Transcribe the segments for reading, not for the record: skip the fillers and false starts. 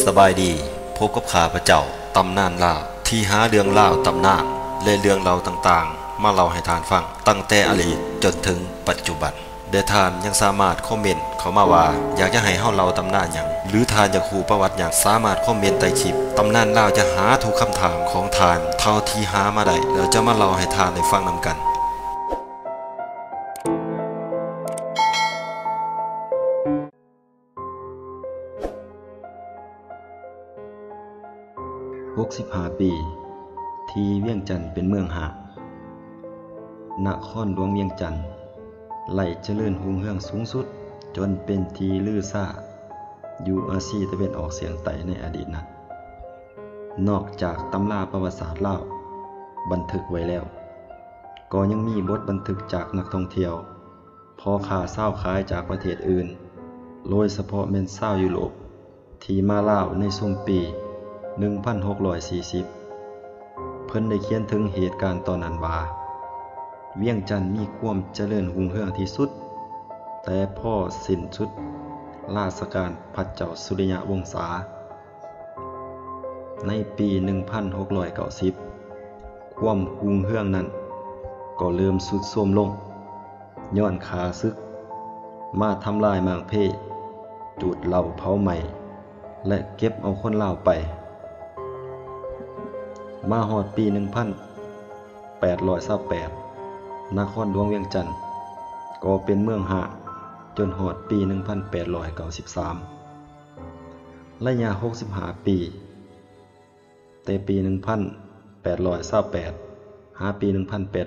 สบายดีพบกับข้าพเจ้าตำนานลาวที่หาเรื่องเล่าตำนานและเรื่องเล่าต่างๆมาเล่าให้ทานฟังตั้งแต่อดีตจนถึงปัจจุบันเดทานยังสามารถคอมเมนต์เข้ามาว่าอยากจะให้เฮาเล่าตำนานอย่างหรือทานอยากรู้ประวัติอย่างสามารถคอมเมนต์ใต้คลิปตำนานลาวจะหาทุกคำถามของทานเท่าที่หามาได้แล้วจะมาเล่าให้ทานได้ฟังนำกัน 65 ปีที่เวียงจันทน์เป็นเมืองหาดนครหลวงเวียงจันทน์ไหลเจริญรุ่งเรืองสูงสุดจนเป็นที่ลือซ่าอยู่อาซีตะวันออกเฉียงใต้ในอดีตนั้นนอกจากตำราประวัติศาสตร์ลาวบันทึกไว้แล้วก็ยังมีบทบันทึกจากนักท่องเที่ยวพ่อค้าเช้าขายจากประเทศอื่นโดยเฉพาะแม่นชาวยุโรปที่มาลาวในช่วงปี1640 เพิ่นได้เขียนถึงเหตุการณ์ตอนนั้นว่าเวียงจันทน์มีความเจริญรุ่งเรืองที่สุดแต่พอสิ้นสุดราชการพระเจ้าสุริยะวงศาในปี1690ความรุ่งเรืองนั้นก็เริ่มทรุดโทรมลงย้อนข้าศึกมาทำลายหมางเพศจูดเหล้าเผาไหม้และเก็บเอาคนลาวไปมาฮอดปี1828นครหลวงเวียงจันทน์ก็เป็นเมืองหาดจนฮอดปี1893ระยะ65 ปีแต่ปี1828หาปี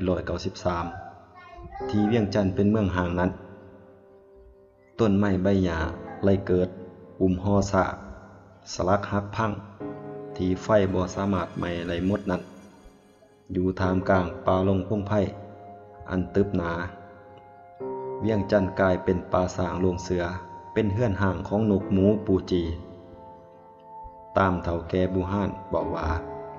1893ที่เวียงจันทน์เป็นเมืองห่างนั้นต้นไม้ใบหญ้าไหลเกิดอุ้มห่อซากสลักหักพังที่ไฟบ่สามารถไหม้ได้หมดนั้นอยู่ท่ามกลางป่าลงพงไผ่อันตึบหนาเวียงจันทน์กลายเป็นป่าสร้างโรงเสือเป็นเฮือนห่างของนกหมูปูจีตามเฒ่าแก่บูฮานบอกว่า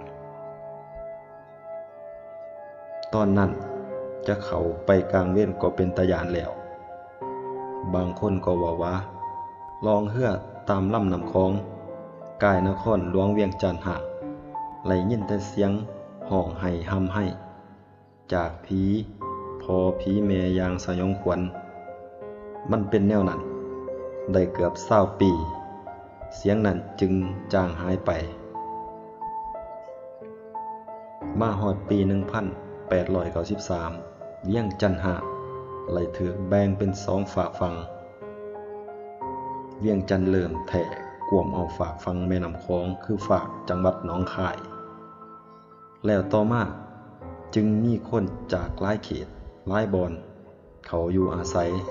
ตอนนั้นจะเข้าไปกลางเว้นก็เป็นตาย้านแล้วบางคนก็ว่าลองเฮือตามลำน้ำคลองกายนครหลวงเวียงจันทน์ห่างไหลยินแต่เสียงห้องไห้ห้ำให้จากผีพ่อผีแม่อย่างสยองขวัญมันเป็นแนวนั้นได้เกือบ20 ปีเสียงนั้นจึงจางหายไปมาฮอดปี1893เวียงจันทน์ห่างไหลถูกแบ่งเป็น2ฝากฝั่งเวียงจันทน์เริ่มแผ่กวมเอาฝากฝั่งแม่น้ำคลองคือฝากจังหวัดหนองคายแล้วต่อมาจึงมีคนจากหลายเขตหลายบอนเขาอยู่อาศัย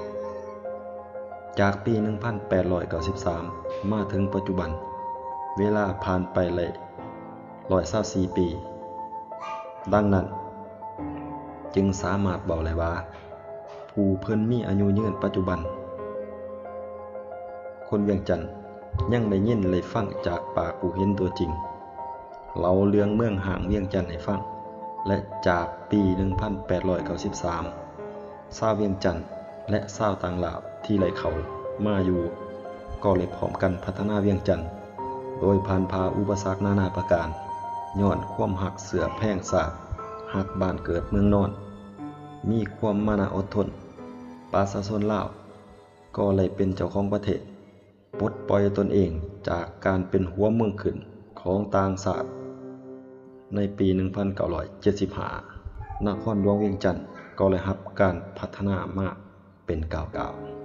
จากปี1893มาถึงปัจจุบันเวลาผ่านไปเลย124 ปีดังนั้นจึงสามารถบอกได้ว่าผู้เพิ่นมีอายุยืนปัจจุบันคนเวียงจันทน์ยังได้ยินได้ฟังจากปากผู้เห็นตัวจริงเล่าเรื่องเมืองห่างเวียงจันทน์ให้ฟังและจากปี1893ชาวเวียงจันทน์และชาวต่างลาวที่ไหลเข้ามาอยู่ก็เลยพร้อมกันพัฒนาเวียงจันทน์โดยผ่านพาอุปสรรคนานาประการย้อนความหักเสือแพงสาบหักบ้านเกิดเมืองนอนมีความมานะอดทนประชาชนลาวก็เลยเป็นเจ้าของประเทศปลดปล่อยตนเองจากการเป็นหัวเมืองขึ้นของต่างชาติในปี1975นครหลวงเวียงจันทน์ก็เลยรับการพัฒนามาเป็นก้าว